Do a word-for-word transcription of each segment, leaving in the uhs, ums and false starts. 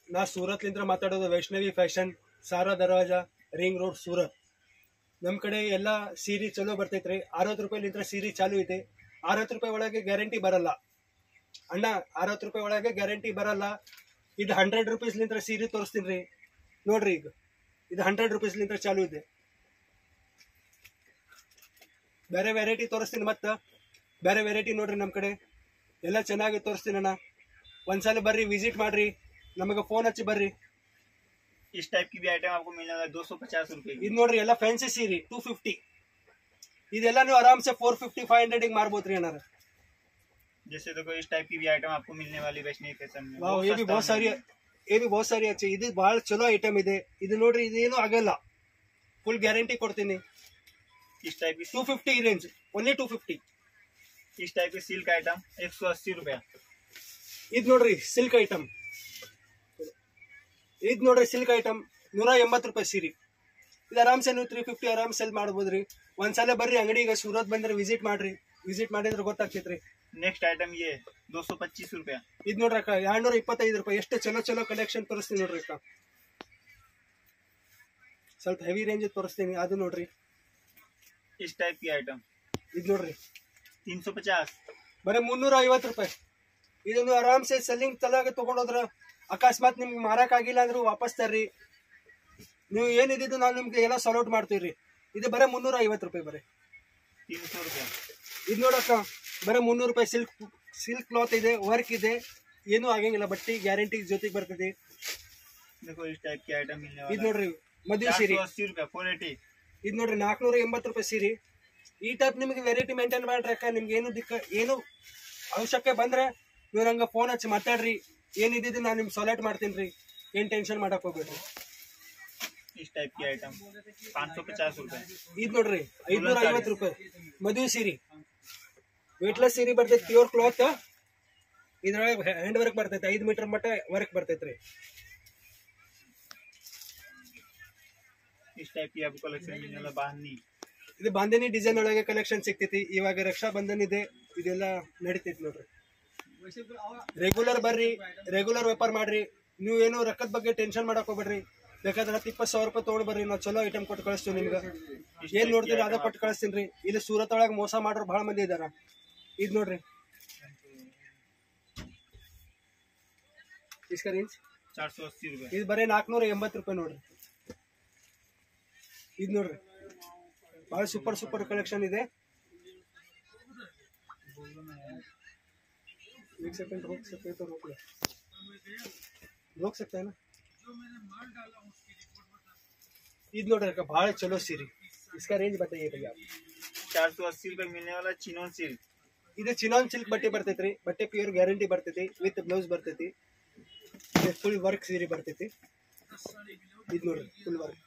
ನಾ ಸೂರತ್ಲಿಂದ ಮಾತಾಡೋದು. Vaishnavi fashion, Sara Darwaja, ring road, Surat. ನಮ್ಮ ಕಡೆ ಎಲ್ಲ ಸೀರೆ ಚಲೋ ಬರ್ತೈತ್ರಿ. ಅರವತ್ತು ರೂಪಾಯಿಲಿಂದ ಸೀರೆ ಚಾಲು ಇದೆ. ಅರವತ್ತು ರೂಪಾಯಿ ಒಳಗೆ ಗ್ಯಾರಂಟಿ ಬರಲ್ಲ ಅಣ್ಣ, ಅರವತ್ತು ರೂಪಾಯಿ ಒಳಗೆ ಗ್ಯಾರಂಟಿ ಬರಲ್ಲ. ಇದು ಹಂಡ್ರೆಡ್ ರುಪೀಸ್ಲಿಂದ ಸೀರೆ ತೋರಿಸ್ತೀನಿ ರೀ, ನೋಡ್ರಿ. ಈಗ ಇದು ಹಂಡ್ರೆಡ್ ರುಪೀಸ್ಲಿಂದ ಚಾಲು ಇದೆ. ಬೇರೆ ವೆರೈಟಿ ತೋರಿಸ್ತೀನಿ, ಮತ್ತೆ ಬೇರೆ ವೆರೈಟಿ ನೋಡ್ರಿ. ನಮ್ಮ ಕಡೆ ಎಲ್ಲ ಚೆನ್ನಾಗಿ ತೋರಿಸ್ತೀನಿ ಅಣ್ಣ. ಒಂದ್ಸಲ ಬರ್ರಿ, ವಿಸಿಟ್ ಮಾಡ್ರಿ, ನಮಗೆ ಫೋನ್ ಹಚ್ಚಿ ಬರ್ರಿ. इस टाइप की भी आइटम आपको मिलने वाला है दो सौ पचास रुपए की। ಇದು ನೋಡ್ರಿ ಎಲ್ಲ ಫ್ಯಾನ್ಸಿ ಸೀರೆ टू फिफ्टी. ಇದೆಲ್ಲ ನೀವು ಆರಾಮ್ से फोर फिफ्टी फाइव हंड्रेड ಹಿಂಗ್ ಮಾರ್ಬೋದ್ರಿ ಅಣ್ಣ. जैसे देखो इस टाइप की भी आइटम आपको मिलने वाली वैष्णवी फैशन में। वाह, ये भी बहुत सारी ये भी बहुत सारी अच्छी. ಇದು ಬಹಳ ಚಲೋ ಐಟಮ್ ಇದೆ. ಇದು ನೋಡ್ರಿ, ಇದೇನು ಆಗಲ್ಲ, ಫುಲ್ ಗ್ಯಾರಂಟಿ ಕೊಡ್ತೀನಿ. इस टाइप की two fifty range, only two fifty. इस टाइप की सिल्क आइटम एक सौ अस्सी रुपया। ಇದು ನೋಡ್ರಿ ಸಿಲ್ಕ್ ಐಟಮ್. ಇದು ನೋಡ್ರಿ ಸಿಲ್ಕ್ ಐಟಮ್ ನೂರ ಎಂಬತ್ತು ರೂಪಾಯಿ ಸೀರೆ. ಇದು ಆರಾಮ್ಸೆ ನೀವು ತ್ರೀ ಫಿಫ್ಟಿ ಆರಾಮ್ ಸೆಲ್ ಮಾಡ್ಬೋದ್ರಿ. ಒಂದ್ಸಲ ಬರ್ರಿ ಅಂಗಡಿಗೆ, ಸೂರತ್ ಬಂದ್ರೆ ವಿಸಿಟ್ ಮಾಡ್ರಿ. ವಿಸಿಟ್ ಮಾಡಿದ್ರೆ ಗೊತ್ತಾಗ್ತೈತ್ರಿ. नेक्स्ट आइटम ये दो सौ पच्चीस रुपया। ಇದು ನೋಡ್ರಿ ಅಕ್ಕ, ಎರಡ್ನೂರ ಇಪ್ಪತ್ತೈದು ರೂಪಾಯಿ. ಎಷ್ಟು ಚಲೋ ಚಲೋ ಕಲೆಕ್ಷನ್ ತೋರಿಸ್ತೀನಿ ನೋಡ್ರಿ ಅಕ್ಕ. ಸ್ವಲ್ಪ ಹೆವಿ ರೇಂಜ್ ತೋರಿಸ್ತೀನಿ, ಅದು ನೋಡ್ರಿ. इस टाइप की आइटम ಇದು ನೋಡ್ರಿ तीन सौ पचास। ಬರೀ ಮುನ್ನೂರ ಐವತ್ತು ರೂಪಾಯಿ. ಇದೊಂದು ಆರಾಮ್ಸೆ ಸೆಲ್ಲಿಂಗ್ ತಲಾಗ ತಗೊಂಡೋದ್ರ, ಅಕಸ್ಮಾತ್ ನಿಮ್ಗೆ ಮಾರಕ್ ಆಗಿಲ್ಲ ಅಂದ್ರೂ ವಾಪಸ್ ತರ್ರಿ. ನೀವು ಏನಿದ್ದು ನಾವು ನಿಮ್ಗೆ ಎಲ್ಲ ಸಾಲ್ಔಟ್ ಮಾಡ್ತೀವ್ರಿ. ಇದು ಬರೀ ಮುನ್ನೂರ ಐವತ್ತು ರೂಪಾಯಿ. ಬರೀ तीन सौ रुपया। ಇದು ನೋಡಕ್ಕ, ಬರೀ ಮುನ್ನೂರು ರೂಪಾಯಿ. ಸಿಲ್ಕ್ ಸಿಲ್ಕ್ ಕ್ಲಾತ್ ಇದೆ, ವರ್ಕ್ ಇದೆ, ಏನೂ ಆಗಂಗಿಲ್ಲ. ಬಟ್ಟೆ ಗ್ಯಾರಂಟಿ ಜೊತೆಗೆ ಬರ್ತದೆ. देखो इस टाइप की आइटम मिलने ಇದು वाला ನೋಡ್ರಿ ಮದುವೆ है ಸೀರೆ. चार सौ अस्सी रुपया फोर एटी। ಇದು ನೋಡ್ರಿ ನಾಲ್ಕುನೂರ ಎಂಬತ್ತು ರೂಪಾಯಿ ಸೀರೆ. ಈ ಟೈಪ್ ನಿಮಗೆ ವೆರೈಟಿ ಮೇಂಟೈನ್ ಮಾಡ್ರಿ ಅಕ್ಕ. ನಿಮ್ಗೆ ಏನು ದಿಕ್ಕ ಏನು ಅವಶ್ಯಕ ಬಂದ್ರೆ ನೀವು ನಂಗೆ ಫೋನ್ ಹಚ್ಚಿ ಮಾತಾಡ್ರಿ. ಏನಿದ್ದು ನಾನು ನಿಮ್ಗೆ ಸಾಲ್ಟ್ ಮಾಡ್ತೀನಿ ರೀ. ಏನು ಟೆನ್ಷನ್ ಮಾಡಕ್ ಹೋಗ್ಬೇಡ್ರಿ. इस टाइप की आइटम पाँच सौ पचास रुपए। ಇದು ನೋಡ್ರಿ ಐದ್ನೂರ ಐವತ್ತು ರೂಪಾಯಿ ಮದುವೆ ಸೀರೆ. ವೇಟ್ಲೆಸ್ ಸೀರೆ ಬರ್ತೈತಿ, ಪ್ಯೂರ್ ಕ್ಲಾತ್. ಇದ್ರೊಳಗೆ ಹ್ಯಾಂಡ್ ವರ್ಕ್ ಬರ್ತೈತಿ, ಐದು ಮೀಟರ್ ಮಟ್ಟ ವರ್ಕ್ ಬರ್ತೈತ್ರಿ. इस टाइप की आपको कलेक्शन मिलने वाला बांधनी। ಇದು ಬಾಂಧನಿ ಡಿಸೈನ್ ಒಳಗೆ ಕಲೆಕ್ಷನ್ ಸಿಗ್ತೈತಿ. ಇವಾಗ ರಕ್ಷಾ ಬಂಧನ್ ಇದೆ, ಇದೆಲ್ಲ ನಡೀತೈತಿ ನೋಡ್ರಿ. ರೆಗ್ಯುಲರ್ ಬರ್ರಿ, ರೆಗ್ಯುಲರ್ ವ್ಯಾಪಾರ ಮಾಡ್ರಿ. ನೀವು ಏನು ರೊಕ್ಕದ ಬಗ್ಗೆ ಟೆನ್ಷನ್ ಮಾಡಕ್ ಹೋಗ್ಬೇಡ್ರಿ. ಬೇಕಾದ್ರೆ ಹತ್ತು ಇಪ್ಪತ್ತು ಸಾವಿರ ರೂಪಾಯಿ ತಗೊಂಡ್ ಬರ್ರಿ, ನಾವು ಚಲೋ ಐಟಮ್ ಕೊಟ್ಟು ಕಳಿಸ್ತೀವಿ ನಿಮ್ಗೆ. ಏನ್ ನೋಡ್ತೀರಿ ಅದ ಕೊಟ್ಟು ಕಳಿಸ್ತೀನಿ ರೀ. ಇಲ್ಲಿ ಸೂರತ್ ಒಳಗೆ ಮೋಸ ಮಾಡೋರು ಬಹಳ ಮಂದಿ ಇದಾರ. ಇದು ನೋಡ್ರಿ इसका रेंज चार सौ अस्सी रुपए। ಇದು ಬರೀ ನಾಲ್ಕುನೂರ ಎಂಬತ್ತು ರೂಪಾಯಿ ನೋಡ್ರಿ. ಇದು ನೋಡ್ರಿ ಬಹಳ ಸೂಪರ್ ಸೂಪರ್ ಕಲೆಕ್ಷನ್ ಇದೆ. एक सेकंड रोक सकते तो रोक लो, रोक सकते हैं ना. ಇದು ನೋಡ್ರಿ ಅಕ್ಕ, ಬಹಳ ಚಲೋ ಸೀರೆ. इसका रेंज बताइए भैया. चार सौ अस्सी रुपए मिलने वाला चिनोन सिल्क। ಇದು ಚಿನಾನ್ ಸಿಲ್ಕ್ ಬಟ್ಟೆ ಬರ್ತೈತ್ರಿ. ಬಟ್ಟೆ ಪ್ಯೂರ್ ಗ್ಯಾರಂಟಿ ಬರ್ತೈತಿ, ವಿತ್ ಬ್ಲೌಸ್ ಬರ್ತೈತಿ. ಫುಲ್ ವರ್ಕ್ ಸೀರೆ ಬರ್ತೈತಿ. ಇದು ನೋಡ್ರಿ ಫುಲ್ ವರ್ಕ್,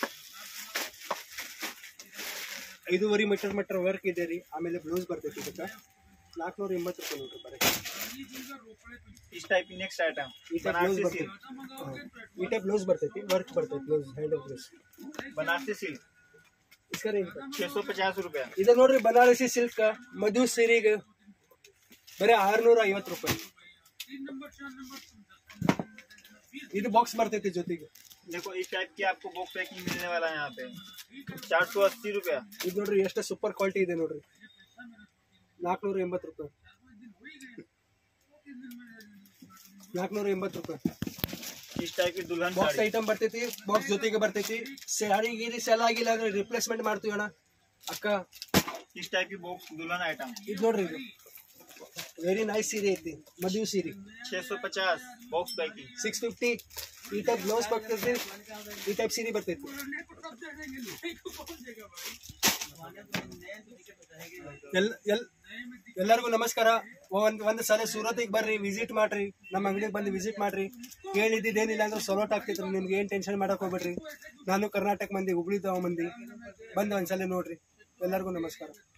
ಐದೂವರೆ ಮೀಟರ್ ಮೀಟರ್ ವರ್ಕ್ ಇದೆ ರೀ. ಆಮೇಲೆ ಬ್ಲೌಸ್ ಬರ್ತೈತಿ. ಇದಕ್ಕೆ ನಾಲ್ಕುನೂರ ಎಂಬತ್ತು ರೂಪಾಯಿ ನೋಡ್ರಿ ಬರೀ. इस टाइप की नेक्स्ट आइटम ಈ ಟೈಪ್ ಬ್ಲೌಸ್ ಬರ್ತೈತಿ. ಈ ಟೈಪ್ ಬ್ಲೌಸ್ ಬರ್ತೈತಿ, ವರ್ಕ್ ಬರ್ತೈತಿ. Blouse hand blouse Banarasi silk. इसका रेंज छह सौ पचास रुपया। ಇದು ನೋಡ್ರಿ ಬನಾರಸಿ ಸಿಲ್ಕ್ ಮದುವೆ ಸೀರೆಗೆ ಬರೀ ಆರ್ನೂರ ಐವತ್ತು ರೂಪಾಯಿ. ಇದು ಬಾಕ್ಸ್ ಬರ್ತೈತಿ ಜೊತೆಗೆ. देखो इस टाइप की आपको बॉक्स पैकिंग मिलने वाला है यहाँ पे चार सौ अस्सी रुपया। ಇದು ನೋಡ್ರಿ ಎಷ್ಟು ಸೂಪರ್ ಕ್ವಾಲಿಟಿ ಇದೆ ನೋಡ್ರಿ, ನಾಲ್ಕುನೂರ ಎಂಬತ್ತು ರೂಪಾಯಿ. ನಾಲ್ಕುನೂರ ಎಂಬತ್ತು ರೂಪಾಯಿ. इस टाइप की दुल्हन ಬಾಕ್ಸ್ साड़ी। ಐಟಮ್ ಬರ್ತೈತಿ, ಬಾಕ್ಸ್ ಜೊತೆಗೆ ಬರ್ತೈತಿ. ಸಾಡಿ ಗೀರಿ ಸೆಲ್ ಆಗಿಲ್ಲ ಅಂದ್ರೆ ರಿಪ್ಲೇಸ್ಮೆಂಟ್ ಮಾಡ್ತೀವಿ ಅಣ್ಣ ಅಕ್ಕ. इस टाइप की बॉक्स दुल्हन आइटम ಇದು ನೋಡ್ರಿ, ಇದು ವೆರಿ ನೈಸ್ ಸೀರೆ ಐತಿ, ಮದುವೆ ಸೀರೆ. छह सौ पचास बॉक्स पैकिंग। Six fifty. ಈ ಟೈಪ್ ಬ್ಲೌಸ್ ಬರ್ತೈತಿ, ಈ ಟೈಪ್ ಸೀರೆ ಬರ್ತೈತಿ. ಎಲ್ ಎಲ್ ಎಲ್ಲರಿಗೂ ನಮಸ್ಕಾರ. ಒಂದ್ ಒಂದ್ ಸಲ ಸೂರತಿಗೆ ಬರ್ರಿ, ವಿಸಿಟ್ ಮಾಡ್ರಿ. ನಮ್ಮ ಅಂಗಡಿಗೆ ಬಂದು ವಿಸಿಟ್ ಮಾಡ್ರಿ. ಹೇಳಿದ್ದೇನಿಲ್ಲ ಅಂದ್ರೆ ಸೊಲೋಟ್ ಆಗ್ತೈತ್ರಿ. ನಿಮ್ಗೆ ಏನ್ ಟೆನ್ಷನ್ ಮಾಡಕ್ ಹೋಗ್ಬೇಡ್ರಿ. ನಾನು ಕರ್ನಾಟಕ ಮಂದಿ, ಹುಬ್ಳಿ ತಾವ ಮಂದಿ. ಬಂದು ಒಂದ್ಸಲ ನೋಡ್ರಿ. ಎಲ್ಲರಿಗೂ ನಮಸ್ಕಾರ.